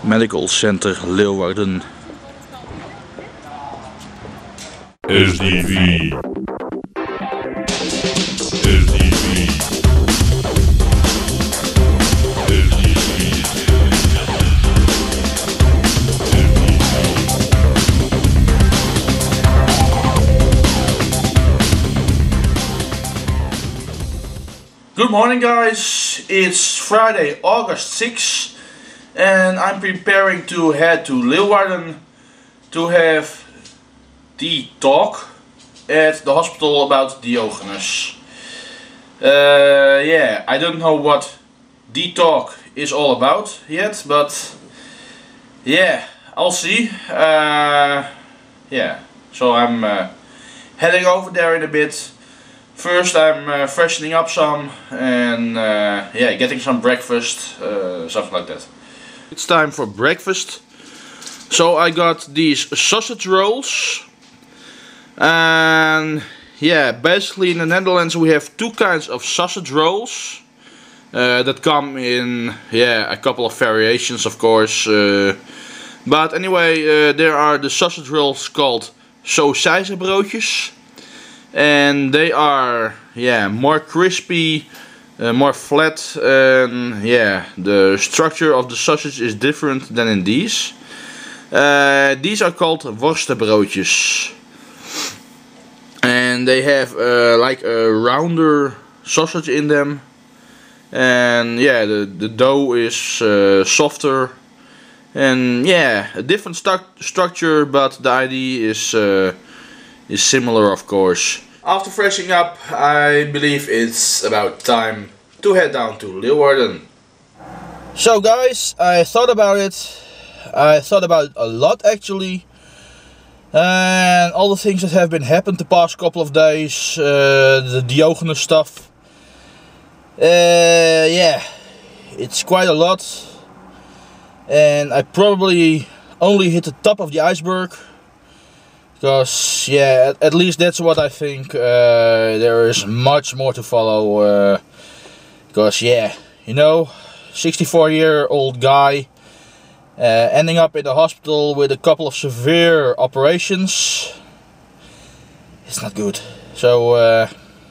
Medical Center Leeuwarden. SDV. Good morning guys, it's Friday, August 6th, and I'm preparing to head to Leeuwarden to have the talk at the hospital about Diogenes. Yeah, I don't know what the talk is all about yet, but yeah, I'll see. Yeah, so I'm heading over there in a bit. First I'm freshening up some and yeah, getting some breakfast, something like that. It's time for breakfast. So I got these sausage rolls. And yeah, basically in the Netherlands we have two kinds of sausage rolls. That come in, yeah, a couple of variations of course. But anyway, there are the sausage rolls called sausijzenbroodjes. And they are, yeah, more crispy, more flat, and yeah, the structure of the sausage is different than in these. These are called worstenbroodjes. And they have like a rounder sausage in them. And yeah, the dough is softer. And yeah, a different structure, but the idea is similar of course. After freshening up, I believe it's about time to head down to Leeuwarden. So guys, I thought about it. I thought about it a lot actually. And all the things that have been happened the past couple of days, the Diogenes stuff. Yeah, it's quite a lot. And I probably only hit the top of the iceberg. Because, yeah, at least that's what I think. There is much more to follow. Because, yeah, you know, 64-year-old guy ending up in the hospital with a couple of severe operations. It's not good. So,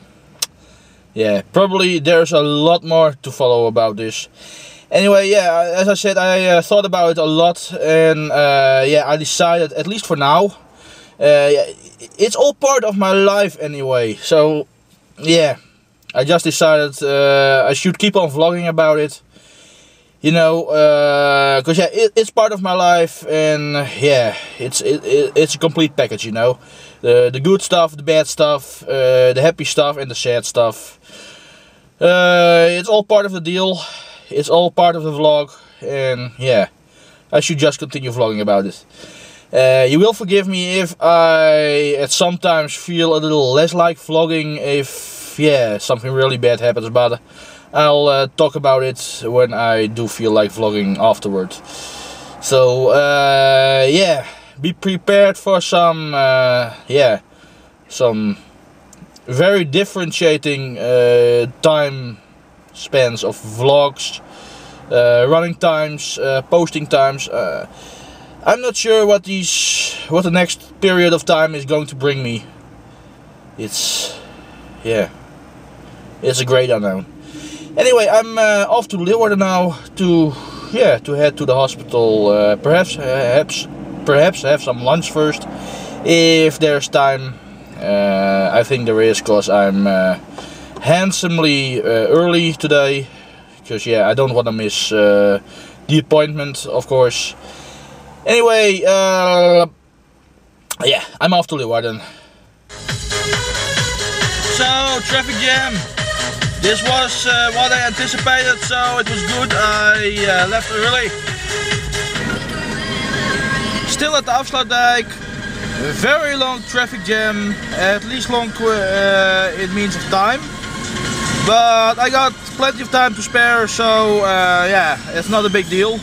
yeah, probably there's a lot more to follow about this. Anyway, yeah, as I said, I thought about it a lot. And, yeah, I decided, at least for now, yeah, it's all part of my life anyway, so yeah, I just decided I should keep on vlogging about it, you know, because yeah, it's part of my life, and yeah, it's a complete package, you know, the good stuff, the bad stuff, the happy stuff and the sad stuff. It's all part of the deal, it's all part of the vlog, and yeah, I should just continue vlogging about it. You will forgive me if I at sometimes feel a little less like vlogging if, yeah, something really bad happens, but I'll talk about it when I do feel like vlogging afterward. So, yeah, be prepared for some, yeah, some very differentiating time spans of vlogs, running times, posting times. I'm not sure what the next period of time is going to bring me. It's, yeah, it's a great unknown. Anyway, I'm off to Leeuwarden now to, yeah, to head to the hospital. Perhaps have some lunch first, if there's time. I think there is, cause I'm handsomely early today. Because yeah, I don't want to miss the appointment, of course. Anyway, yeah, I'm off to Leeuwarden. So, traffic jam. This was what I anticipated, so it was good. I left early. Still at the Afsluitdijk. Very long traffic jam, at least long in means of time. But I got plenty of time to spare, so yeah, it's not a big deal.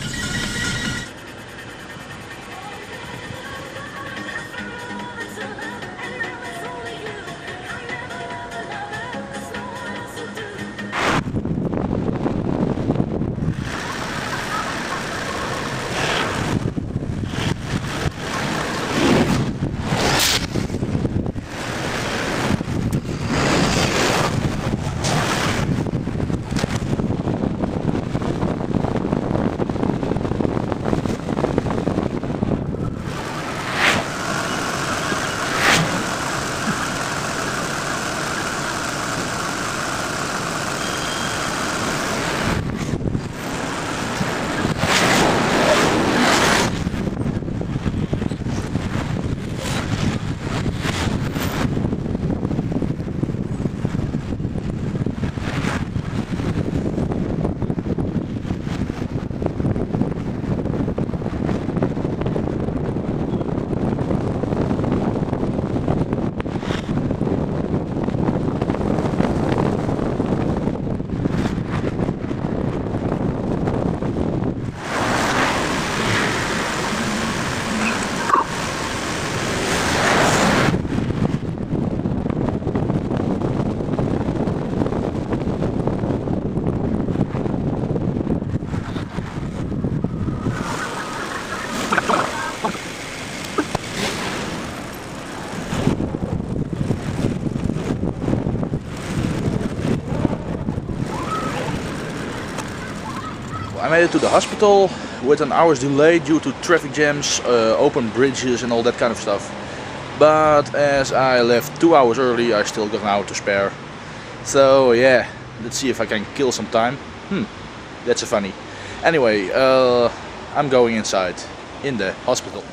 made it to the hospital with an hour's delay due to traffic jams, open bridges and all that kind of stuff. But as I left 2 hours early, I still got an hour to spare. So yeah, let's see if I can kill some time. That's funny. Anyway, I'm going inside in the hospital.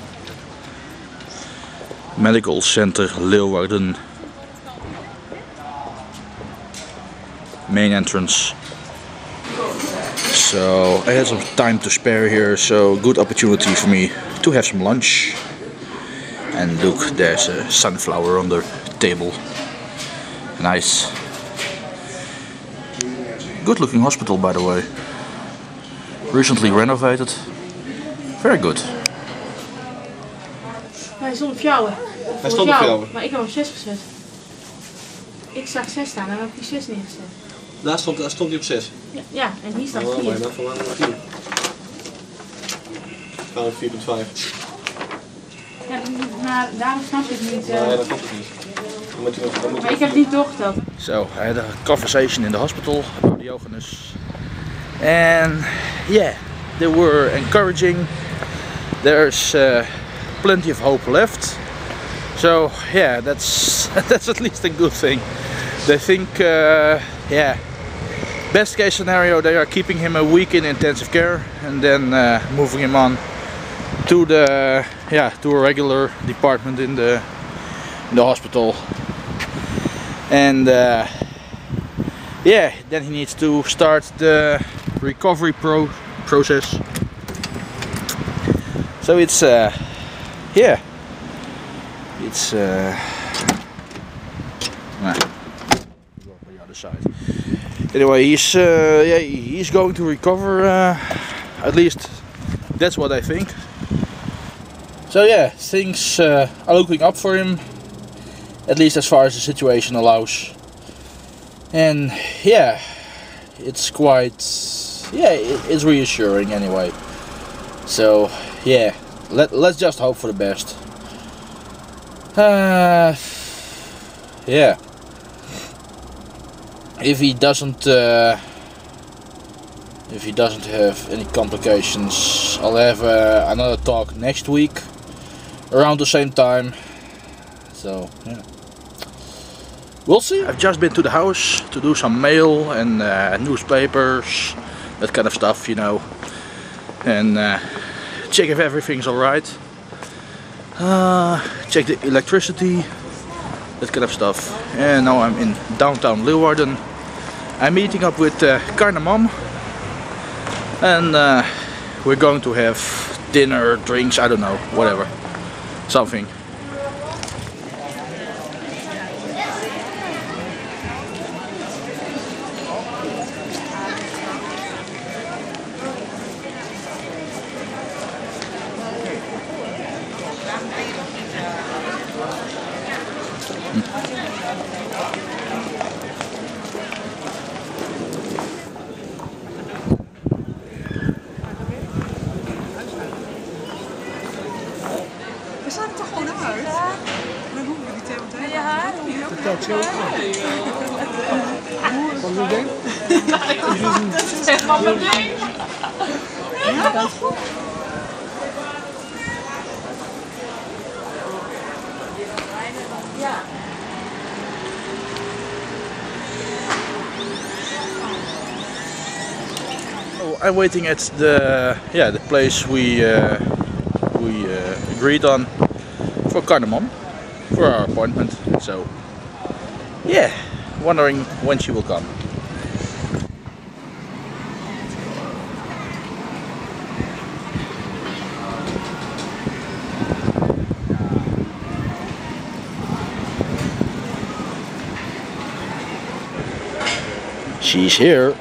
Medical Center Leeuwarden. Main entrance. So I had some time to spare here, so good opportunity for me to have some lunch. And look, there's a sunflower on the table. Nice. Good looking hospital, by the way. Recently renovated. Very good. Hij stond op jou, hè? Hij stond op jou. Maar ik heb hem 6 gezet. Ik zag 6 staan en dan heb ik die 6 neergezet. Daar stond hij op 6. Ja, en hier staat 4. Oh, bijna van 4. Gaan we 4.5. Ja, maar daarom snap ik niet. Nee, dat klopt het niet. Maar ik heb het niet doorgeteld. So I had a conversation in the hospital about Diogenes. And yeah, they were encouraging. There's plenty of hope left. So yeah, that's at least a good thing. They think, yeah, best case scenario, they are keeping him a week in intensive care and then moving him on to the to a regular department in the hospital. And yeah, then he needs to start the recovery process. So it's yeah, it's nah, go on the other side. Anyway, he's yeah, he's going to recover. At least that's what I think. So yeah, things are looking up for him. At least as far as the situation allows. And yeah, it's quite, yeah, it's reassuring anyway. So yeah, let's just hope for the best. Yeah, if he doesn't have any complications, I'll have another talk next week around the same time. So yeah, we'll see. I've just been to the house to do some mail and newspapers, that kind of stuff, you know, and check if everything's alright. Check the electricity, that kind of stuff. And now I'm in downtown Leeuwarden. I'm meeting up with Karne Mom, and we're going to have dinner, drinks, I don't know, whatever, something. We staan er toch gewoon uit? Dan hoeven we die thee meteen. Je haar? Dat zo. Wat doe je? Zeg maar meteen. Ja, dat is goed. Ja. Oh, I'm waiting at the the place we agreed on for Karne Mom for our appointment. So yeah, wondering when she will come. She's here.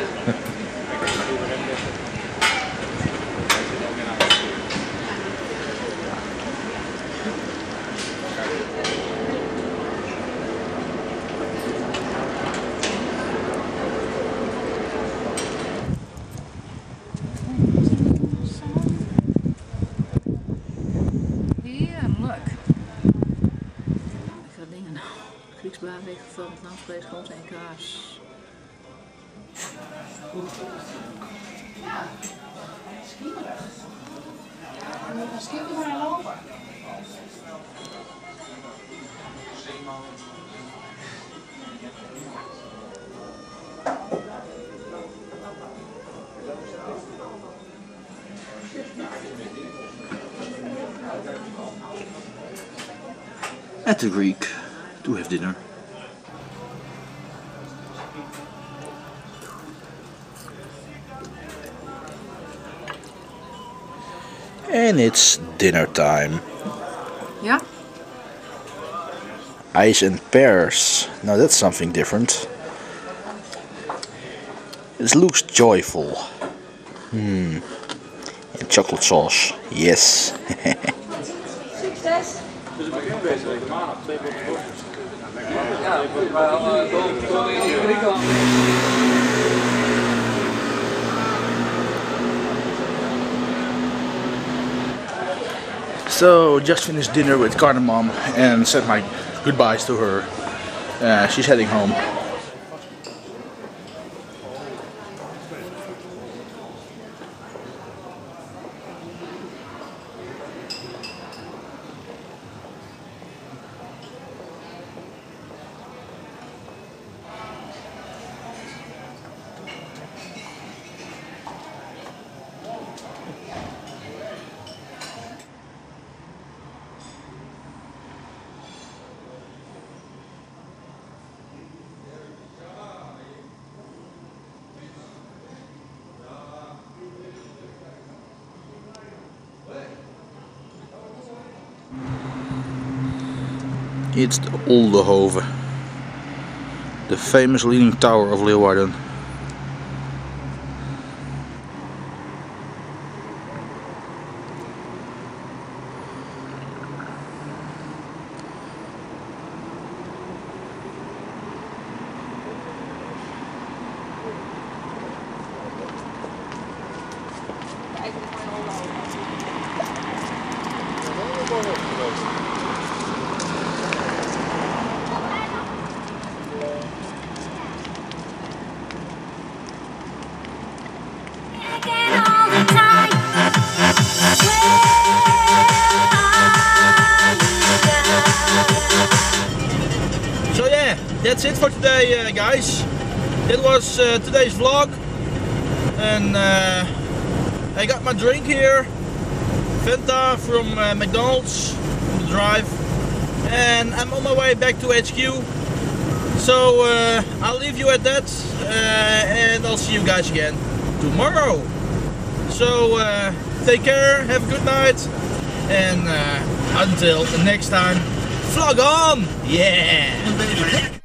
Heerlijk. Lekkere dingen nou. Grieks blaadweek gevuld met langsvlees, groente en kaas. At the Greek to have dinner. And it's dinner time. Ja? Ice and pears. Now that's something different. It looks joyful. And chocolate sauce. Yes. Succes! Dus het begin deze week, maandag, 2 worstjes. Ja, maar gewoon in Griekenland. So just finished dinner with Cardamom and said my goodbyes to her. She's heading home. It's the Oldenhoven, the famous leaning tower of Leeuwarden. So yeah, that's it for today, guys. That was today's vlog, and I got my drink here, Fanta from McDonald's on the drive, and I'm on my way back to HQ. So I'll leave you at that, and I'll see you guys again tomorrow. So take care, have a good night, and until the next time, vlog on! Yeah!